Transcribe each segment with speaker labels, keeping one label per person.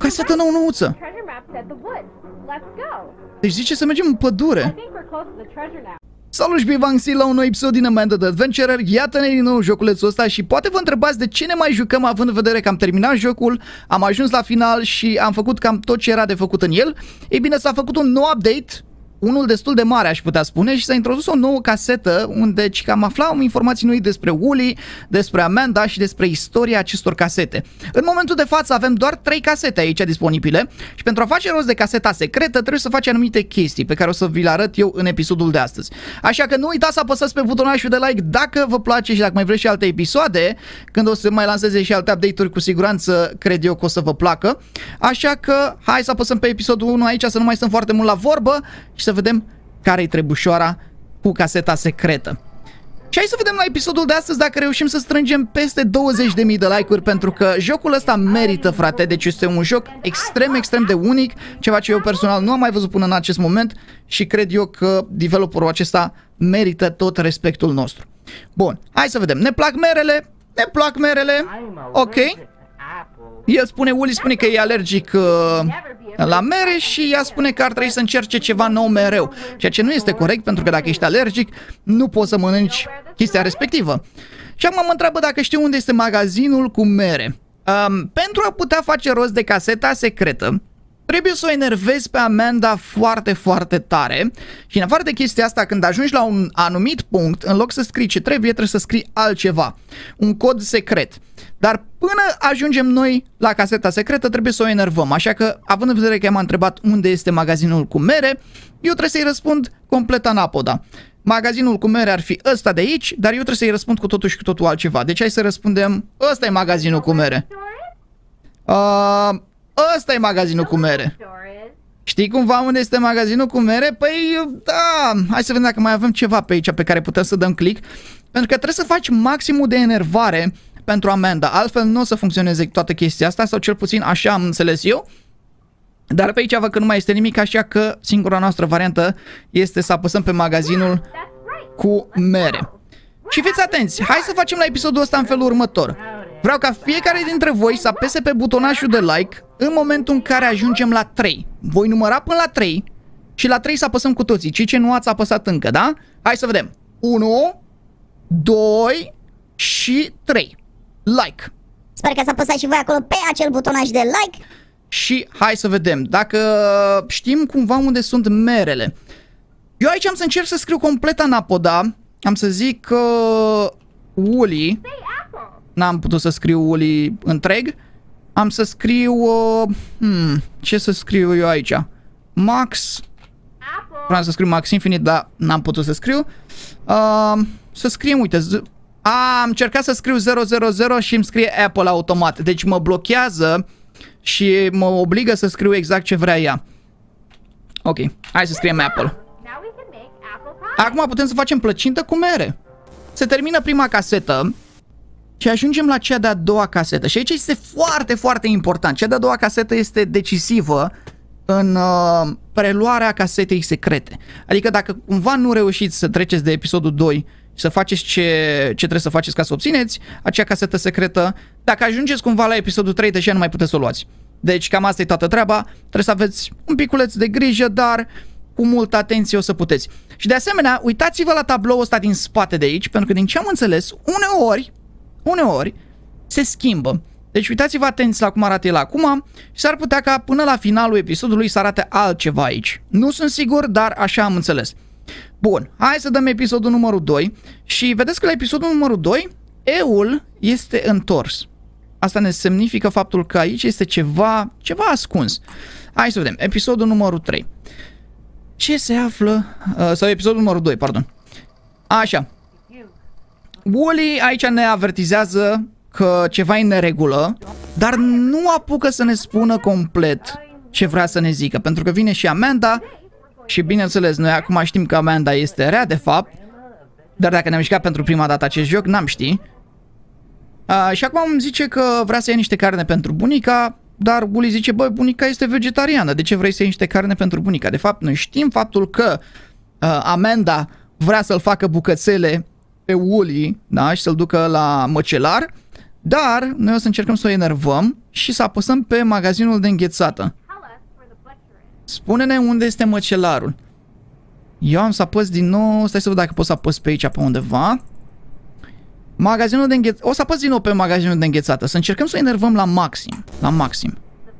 Speaker 1: Casetă nou-nouță. Deci zice să mergem în pădure. Salut și bine la un nou episod din Amanda the Adventurer. Iată-ne din nou joculețul ăsta și poate vă întrebați de ce ne mai jucăm având în vedere că am terminat jocul, am ajuns la final și am făcut cam tot ce era de făcut în el. Ei bine, s-a făcut un nou update, unul destul de mare aș putea spune, și s-a introdus o nouă casetă unde am aflat informații noi despre Wooly, despre Amanda și despre istoria acestor casete. În momentul de față avem doar 3 casete aici disponibile și pentru a face rost de caseta secretă trebuie să faci anumite chestii pe care o să vi le arăt eu în episodul de astăzi. Așa că nu uitați să apăsați pe butonul de like dacă vă place și dacă mai vreți și alte episoade, când o să mai lanseze și alte update-uri, cu siguranță cred eu că o să vă placă. Așa că hai să apăsăm pe episodul 1 aici, să nu mai stăm foarte mult la vorbă și să vedem care-i trebușoara cu caseta secretă. Și hai să vedem la episodul de astăzi dacă reușim să strângem peste 20.000 de like-uri, pentru că jocul ăsta merită, frate. Deci este un joc extrem de unic, ceva ce eu personal nu am mai văzut până în acest moment și cred eu că developerul acesta merită tot respectul nostru. Bun, hai să vedem. Ne plac merele? Ne plac merele. Ok. El spune, Wooly spune că e alergic la mere și ea spune că ar trebui să încerce ceva nou mereu. Ceea ce nu este corect, pentru că dacă ești alergic, nu poți să mănânci chestia respectivă. Și acum mă întreabă dacă știu unde este magazinul cu mere. Pentru a putea face rost de caseta secretă, trebuie să o enervezi pe Amanda foarte tare. Și în afară de chestia asta, când ajungi la un anumit punct, în loc să scrii ce trebuie să scrii altceva. Un cod secret. Dar până ajungem noi la caseta secretă, trebuie să o enervăm. Așa că, având în vedere că m-a întrebat unde este magazinul cu mere, eu trebuie să-i răspund complet anapoda. Magazinul cu mere ar fi ăsta de aici, dar eu trebuie să-i răspund cu totul și cu totul altceva. Deci hai să răspundem, ăsta e magazinul cu mere. Ăsta e magazinul cu mere. Știi cumva unde este magazinul cu mere? Păi, da, hai să vedem dacă mai avem ceva pe aici pe care putem să dăm click. Pentru că trebuie să faci maximul de enervare pentru Amanda, altfel nu o să funcționeze toată chestia asta, sau cel puțin așa am înțeles eu. Dar pe aici văd că nu mai este nimic, așa că singura noastră variantă este să apăsăm pe magazinul cu mere. Și fiți atenți, hai să facem la episodul ăsta în felul următor. Vreau ca fiecare dintre voi să apese pe butonașul de like în momentul în care ajungem la 3. Voi număra până la 3 și la 3 să apăsăm cu toții, cei ce nu ați apăsat încă, da? Hai să vedem. 1, 2 și 3. Like.
Speaker 2: Sper că să apăsați și voi acolo pe acel butonaj de like.
Speaker 1: Și hai să vedem dacă știm cumva unde sunt merele. Eu aici am să încerc să scriu complet anapoda. Am să zic Wooly. N-am putut să scriu Wooly întreg. Am să scriu ce să scriu eu aici? Max. Vreau să scriu Max Infinite, dar n-am putut să scriu. Să scriem, uite, am încercat să scriu 000 și îmi scrie Apple automat. Deci mă blochează și mă obligă să scriu exact ce vrea ea. Ok, hai să scriem Apple. Acum putem să facem plăcintă cu mere. Se termină prima casetă și ajungem la cea de-a doua casetă. Și aici este foarte important. Cea de-a doua casetă este decisivă în preluarea casetei secrete. Adică dacă cumva nu reușiți să treceți de episodul 2 și să faceți ce trebuie să faceți ca să obțineți acea casetă secretă, dacă ajungeți cumva la episodul 3, deja nu mai puteți să o luați. Deci cam asta e toată treaba. Trebuie să aveți un piculeț de grijă, dar cu multă atenție o să puteți. Și de asemenea, uitați-vă la tabloul ăsta din spate de aici, pentru că din ce am înțeles, uneori se schimbă. Deci uitați-vă atenți la cum arată el acum și s-ar putea ca până la finalul episodului să arate altceva aici. Nu sunt sigur, dar așa am înțeles. Bun, hai să dăm episodul numărul 2 și vedeți că la episodul numărul 2 E-ul este întors. Asta ne semnifică faptul că aici este ceva ascuns. Hai să vedem, episodul numărul 3. Ce se află? Sau episodul numărul 2, pardon. Așa. Wooly aici ne avertizează că ceva e în neregulă, dar nu apucă să ne spună complet ce vrea să ne zică, pentru că vine și Amanda și bineînțeles, noi acum știm că Amanda este rea de fapt, dar dacă ne-am jucat pentru prima dată acest joc, n-am ști. Și acum îmi zice că vrea să ia niște carne pentru bunica, dar Wooly zice, băi, bunica este vegetariană, de ce vrei să iei niște carne pentru bunica? De fapt, noi știm faptul că Amanda vrea să-l facă bucățele pe Wooly, da, și să-l ducă la măcelar, dar noi o să încercăm să o enervăm și să apăsăm pe magazinul de înghețată. Spune-ne unde este măcelarul. Eu am să apăs din nou, stai să văd dacă pot să apăs pe aici pe undeva. Magazinul de înghețată. O să apăs din nou pe magazinul de înghețată. Să încercăm să o enervăm la maxim. La maxim.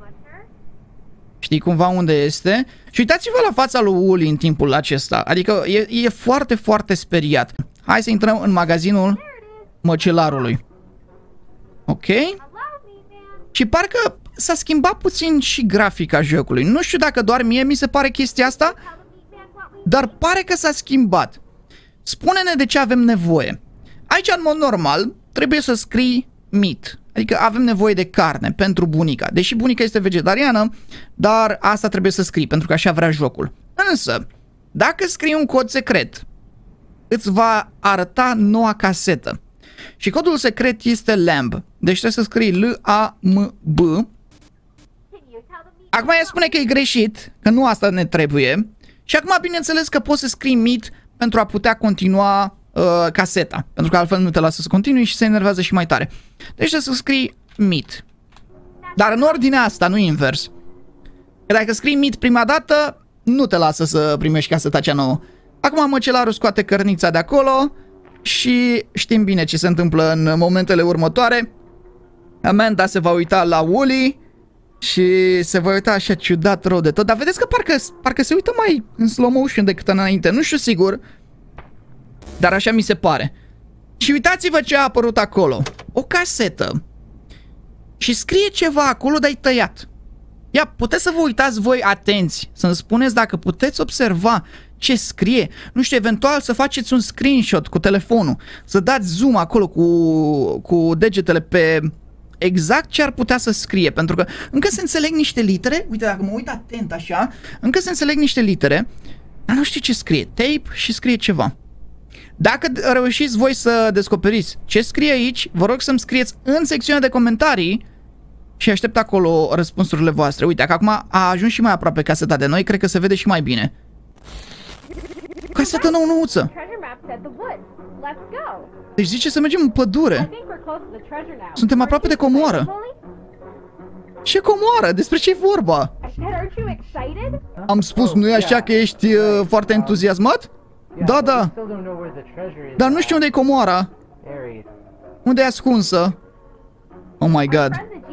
Speaker 1: Știi cumva unde este? Și uitați-vă la fața lui Uli în timpul acesta. Adică e foarte, foarte speriat. Hai să intrăm în magazinul măcelarului. Ok? Și parcă s-a schimbat puțin și grafica jocului. Nu știu dacă doar mie mi se pare chestia asta, dar pare că s-a schimbat. Spune-ne de ce avem nevoie. Aici, în mod normal, trebuie să scrii meat. Adică avem nevoie de carne pentru bunica. Deși bunica este vegetariană, dar asta trebuie să scrii, pentru că așa vrea jocul. Însă, dacă scrii un cod secret, îți va arăta noua casetă. Și codul secret este lamb. Deci trebuie să scrii L-A-M-B. Acum ea spune că e greșit, că nu asta ne trebuie. Și acum, bineînțeles că poți să scrii meat pentru a putea continua caseta. Pentru că altfel nu te lasă să continui și se enervează și mai tare. Deci trebuie să scrii meat. Dar în ordinea asta, nu invers. Că dacă scrii meat prima dată, nu te lasă să primești caseta cea nouă. Acum măcelarul scoate cărnița de acolo și știm bine ce se întâmplă în momentele următoare. Amanda se va uita la Uli și se va uita așa ciudat rău de tot. Dar vedeți că parcă se uită mai în slow motion decât înainte. Nu știu sigur, dar așa mi se pare. Și uitați-vă ce a apărut acolo. O casetă. Și scrie ceva acolo, dar e tăiat. Ia, puteți să vă uitați voi atenți, să-mi spuneți dacă puteți observa ce scrie. Nu știu, eventual să faceți un screenshot cu telefonul, să dați zoom acolo cu degetele pe exact ce ar putea să scrie. Pentru că încă se înțeleg niște litere. Uite, dacă mă uit atent așa, încă se înțeleg niște litere, dar nu știu ce scrie. Tape și scrie ceva. Dacă reușiți voi să descoperiți ce scrie aici, vă rog să-mi scrieți în secțiunea de comentarii și aștept acolo răspunsurile voastre. Uite, că acum a ajuns și mai aproape caseta de noi, cred că se vede și mai bine. Casetă nou-nouță! Deci zice să mergem în pădure. Suntem aproape de comoară. Ce comoară? Despre ce e vorba? Am spus, nu e așa că ești foarte entuziasmat? Da, da. Dar nu știu unde e comoara. Unde e ascunsă? Oh my god.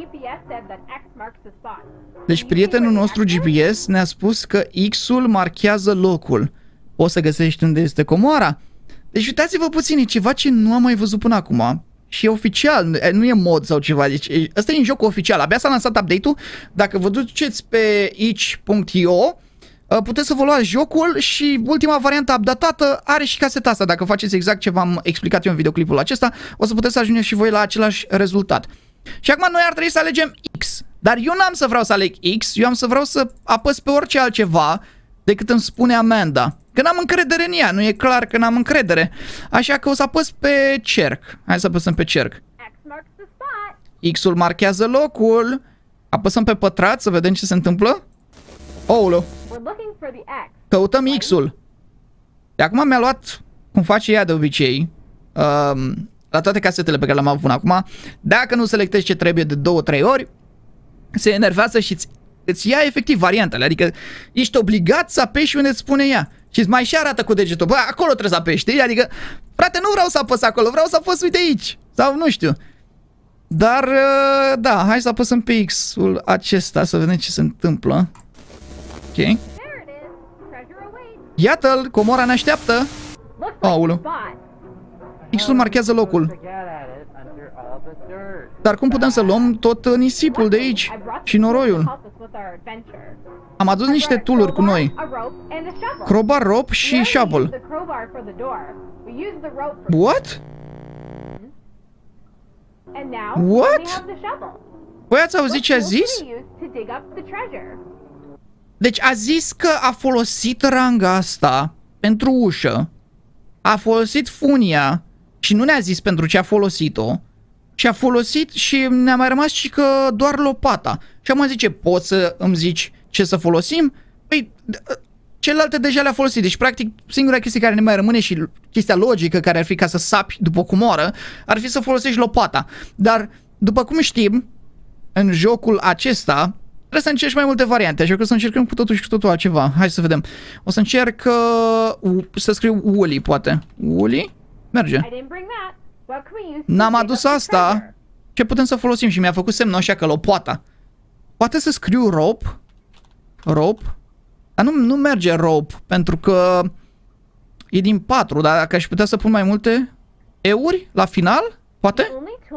Speaker 1: Deci prietenul nostru GPS ne-a spus că X-ul marchează locul. O să găsești unde este comoara? Deci uitați-vă puțin, e ceva ce nu am mai văzut până acum. Și e oficial, nu e mod sau ceva. Deci ăsta e în jocul oficial. Abia s-a lansat update-ul. Dacă vă duceți pe itch.io, puteți să vă luați jocul și ultima variantă updatată are și caseta asta. Dacă faceți exact ce v-am explicat eu în videoclipul acesta, o să puteți să ajungeți și voi la același rezultat. Și acum noi ar trebui să alegem X. Dar eu n-am să vreau să aleg X, eu am să vreau să apăs pe orice altceva decât îmi spune Amanda. Că n-am încredere în ea, nu e clar că n-am încredere. Așa că o să apăs pe cerc. Hai să apăsăm pe cerc. X-ul marchează locul. Apăsăm pe pătrat să vedem ce se întâmplă. Oulă. Căutăm X-ul. De acum mi-a luat, cum face ea de obicei, la toate casetele pe care le-am avut până acum. Dacă nu selectezi ce trebuie de 2-3 ori, se enervează și îți ia efectiv variantele. Adică ești obligat să apeși unde îți spune ea. Și îți mai și arată cu degetul. Bă, acolo trebuie să apeși, știi? Adică, frate, nu vreau să apăs acolo, vreau să apăs, uite aici. Sau nu știu. Dar, da, hai să apăsăm pe X-ul acesta să vedem ce se întâmplă. Ok. Iată-l, comora ne așteaptă. Aoleu. X-ul marchează locul. Dar cum putem să luăm tot nisipul de aici și noroiul? Am adus niște tool-uri cu noi. Crowbar, rope și shovel. What? What? Păi ați auzit ce a zis? Deci a zis că a folosit ranga asta pentru ușă. A folosit funia și nu ne-a zis pentru ce a folosit-o. Și a folosit și ne-a mai rămas și că doar lopata. Și acum zice, poți să îmi zici ce să folosim? Păi, celelalte deja le-a folosit. Deci, practic, singura chestie care ne mai rămâne și chestia logică care ar fi ca să sapi după o cumoară, ar fi să folosești lopata. Dar, după cum știm, în jocul acesta, trebuie să încerci mai multe variante, așa că o să încercăm cu totul și cu totul altceva. Hai să vedem. O să încerc să scriu Wooly, poate. Wooly? Merge. N-am adus asta. Ce putem să folosim? Și mi-a făcut semnul așa că lopoata. Poate să scriu rope. Rope. Dar nu merge rope, pentru că e din 4, dar dacă aș putea să pun mai multe euri la final, poate?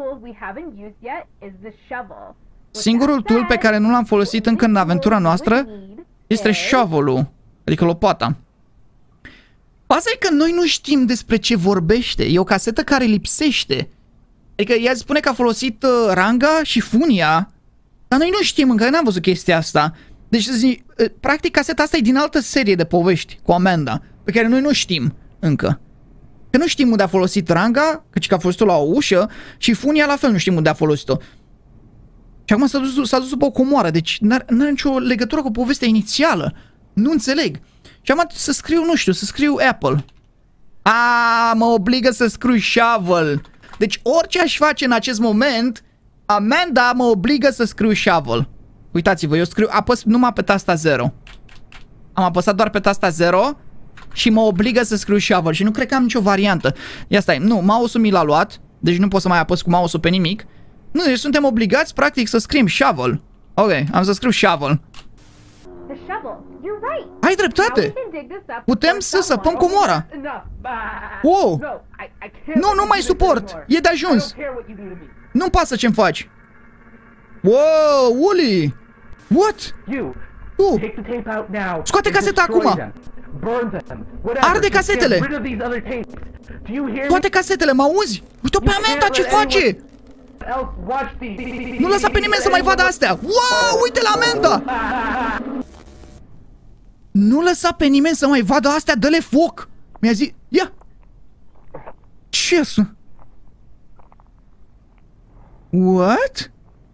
Speaker 1: Singurul tool pe care nu l-am folosit încă în aventura noastră este shovel-ul, adică lopata. Asta e că noi nu știm despre ce vorbește, e o casetă care lipsește. Adică ea spune că a folosit ranga și funia, dar noi nu știm încă, n-am văzut chestia asta. Deci, practic, caseta asta e din altă serie de povești cu Amanda, pe care noi nu știm încă. Că nu știm unde a folosit ranga, căci că a folosit-o la o ușă, și funia la fel nu știm unde a folosit-o. Și acum s-a dus după o comoară, deci n-are nicio legătură cu povestea inițială. Nu înțeleg. Și acum să scriu, nu știu, să scriu Apple. Mă obligă să scriu shovel. Deci orice aș face în acest moment, Amanda mă obligă să scriu shovel. Uitați-vă, eu apăs numai pe tasta 0. Am apăsat doar pe tasta 0 și mă obligă să scriu shovel și nu cred că am nicio variantă. Ia stai, nu, mouse-ul mi l-a luat, deci nu pot să mai apăs cu mouse-ul pe nimic. Nu, deci suntem obligați practic să scriem shovel. Ok, am să scriu shovel. Ai dreptate! Putem să săpăm comoara. Wow! Nu mai suport! E de ajuns! Nu-mi pasă ce-mi faci! Wow, Wooly! What? Scoate caseta acum! Arde casetele! Toate casetele, mă auzi? Uite-o pe Amanda ce face! Nu lăsa pe nimeni să mai vadă astea! Wow, uite la Amanda! Nu lăsa pe nimeni să mai vadă astea, dă-le foc! Mi-a zis, ia! Ce să? What?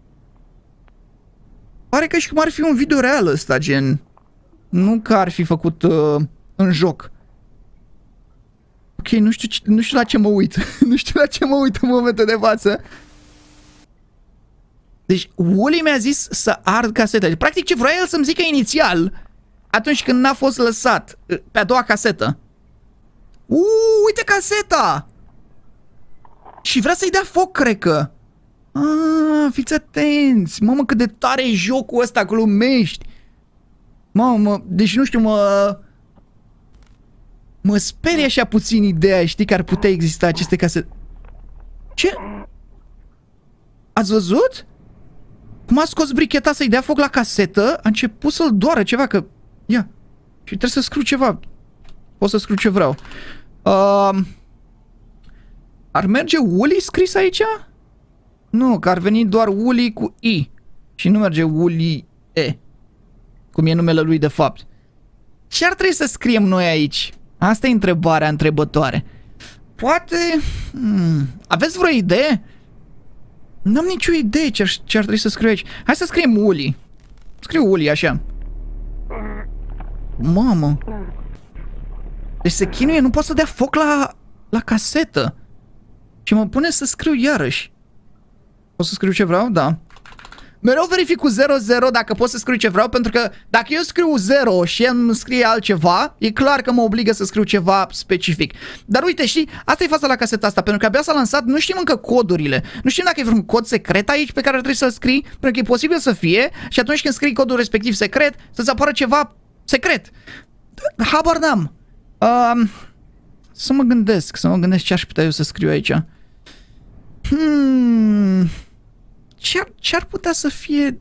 Speaker 1: Pare că și cum ar fi un video real ăsta, gen. Nu că ar fi făcut în joc. Ok, nu știu la ce mă uit. Nu știu la ce mă uit în momentul de față. Deci, Wooly mi-a zis să ard casetele. Practic ce vrea el să-mi zică inițial, atunci când n-a fost lăsat pe a doua casetă. Uite caseta! Și vrea să-i dea foc, cred că. Fiți atenți. Mamă, cât de tare e jocul ăsta, glumești. Mamă, deci nu știu, mă sperie așa puțin ideea, știi, că ar putea exista aceste casete. Ce? Ați văzut? Cum a scos bricheta să-i dea foc la casetă, a început să-l doară ceva, că... Ia. Și trebuie să scriu ceva. Pot să scriu ce vreau. Ar merge Wooly scris aici? Nu, că ar veni doar Wooly cu I. Și nu merge Wooly E. Cum e numele lui de fapt. Ce ar trebui să scriem noi aici? Asta e întrebarea întrebătoare. Poate... Aveți vreo idee? N-am nicio idee ce ar trebui să scriu aici. Hai să scriem Wooly. Scriu Wooly așa. Mamă. Deci se chinuie, nu poate să dea foc la casetă. Și mă pune să scriu iarăși. Pot să scriu ce vreau? Da. Mereu verific cu 00 dacă pot să scriu ce vreau, pentru că dacă eu scriu 0 și el îmi scrie altceva, e clar că mă obligă să scriu ceva specific. Dar uite, știi, asta e faza la caseta asta, pentru că abia s-a lansat, nu știm încă codurile. Nu știm dacă e vreun cod secret aici pe care trebuie să-l scrii, pentru că e posibil să fie, și atunci când scrii codul respectiv secret, să-ți apară ceva secret. Habar n-am. Să mă gândesc ce aș putea eu să scriu aici. Ce-ar putea să fie?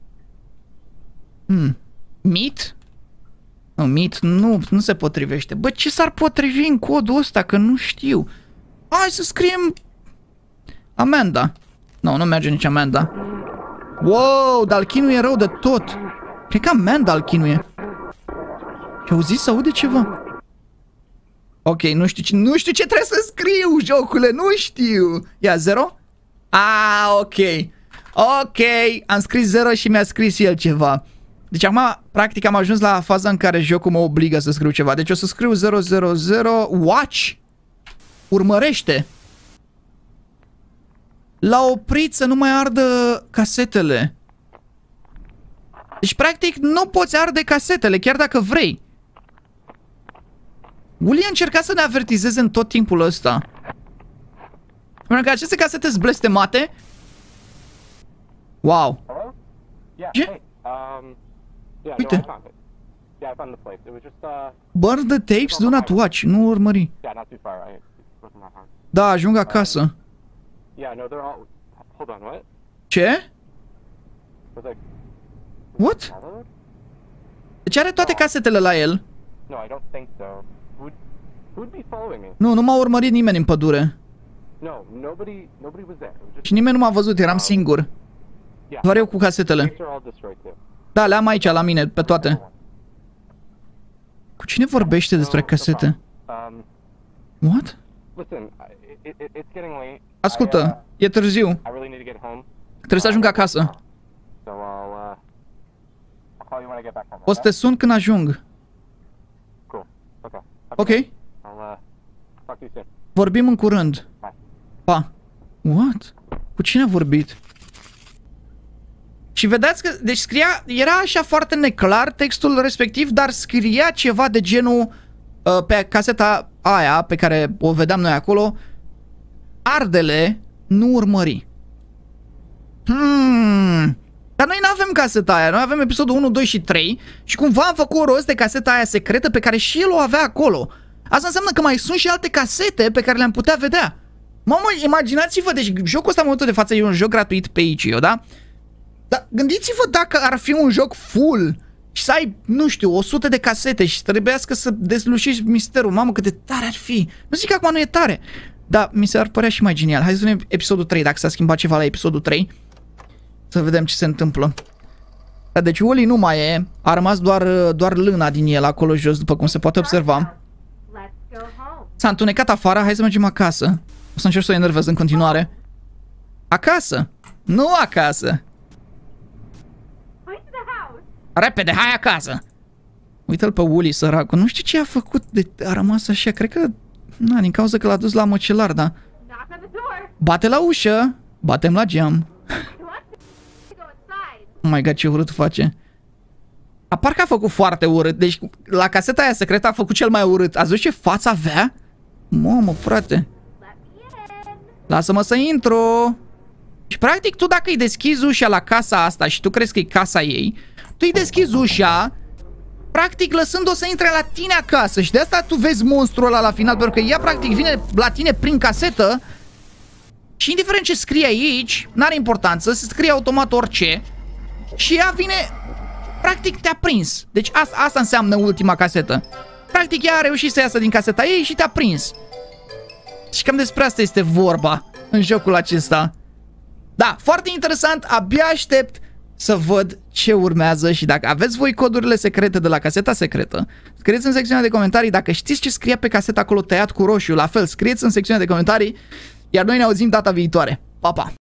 Speaker 1: Meat? Nu, meat nu se potrivește. Bă, ce s-ar potrivi în codul ăsta? Că nu știu. Hai să scriem Amanda. Nu merge nici Amanda. Wow, dar chinuie rău de tot. Cred că Amanda îl chinuie. Și auziți, să aude ceva. Ok, nu știu ce trebuie să scriu, jocule, nu știu. Ia, 0? Ok. Ok, am scris 0 și mi-a scris el ceva. Deci acum, practic, am ajuns la faza în care jocul mă obligă să scriu ceva. Deci o să scriu 000 watch. Urmărește. L-a oprit să nu mai ardă casetele. Deci, practic, nu poți arde casetele, chiar dacă vrei. Uli a încercat să ne avertizeze în tot timpul ăsta. Pentru că aceste casete sunt blestemate. Wow. Ce? Uite. Burn the tapes, do not watch. Nu urmări. Da, ajung acasă. Ce? What? Deci are toate casetele la el. Nu, nu m-a urmărit nimeni în pădure. Și nimeni nu m-a văzut, eram singur. Doar eu cu casetele. Da, le am aici la mine, pe toate. Cu cine vorbește despre casete? What? Ascultă, e târziu. Trebuie să ajung acasă. O să te sun când ajung. Ok. Vorbim în curând. Pa. What? Cu cine a vorbit? Și vedeți că, deci scria, era așa foarte neclar textul respectiv, dar scria ceva de genul pe caseta aia pe care o vedeam noi acolo: ardele, nu urmări. Dar noi nu avem caseta aia, noi avem episodul 1, 2 și 3 și cumva am făcut rost de caseta aia secretă pe care și el o avea acolo. Asta înseamnă că mai sunt și alte casete pe care le-am putea vedea. Mamă, imaginați-vă, deci jocul ăsta în momentul de față e un joc gratuit pe itch.io, da? Dar gândiți-vă dacă ar fi un joc full și să ai, nu știu, 100 de casete și trebuiască să deslușești misterul. Mamă, cât de tare ar fi. Nu zic că acum nu e tare, dar mi s-ar părea și mai genial. Hai să vedem episodul 3, dacă s-a schimbat ceva la episodul 3. Să vedem ce se întâmplă. Deci Uli nu mai e, a rămas doar lâna din el acolo jos, după cum se poate observa. S-a întunecat afară, hai să mergem acasă. O să încerc să o enervez în continuare. Acasă! Nu acasă! Repede, hai acasă! Uite-l pe Uli, săracul. Nu știu ce a făcut de a rămas așa. Cred că, na, din cauza că l-a dus la măcelar, da. Bate la ușă! Batem la geam. Oh my god, ce urât face. Parcă a făcut foarte urât. Deci la caseta aia secretă a făcut cel mai urât. Ați văzut ce față avea? Mamă, frate. Lasă-mă să intru. Și practic tu dacă îi deschizi ușa la casa asta și tu crezi că e casa ei, tu îi deschizi ușa, practic lăsând-o să intre la tine acasă. Și de asta tu vezi monstrul ăla la final, pentru că ea practic vine la tine prin casetă. Și indiferent ce scrie aici, n-are importanță, se scrie automat orice. Și ea vine, practic te-a prins. Deci asta înseamnă ultima casetă. Practic ea a reușit să iasă din caseta ei și te-a prins. Și cam despre asta este vorba în jocul acesta. Da, foarte interesant, abia aștept să văd ce urmează. Și dacă aveți voi codurile secrete de la caseta secretă, scrieți în secțiunea de comentarii. Dacă știți ce scria pe caseta acolo tăiat cu roșu, la fel, scrieți în secțiunea de comentarii. Iar noi ne auzim data viitoare. Pa, pa!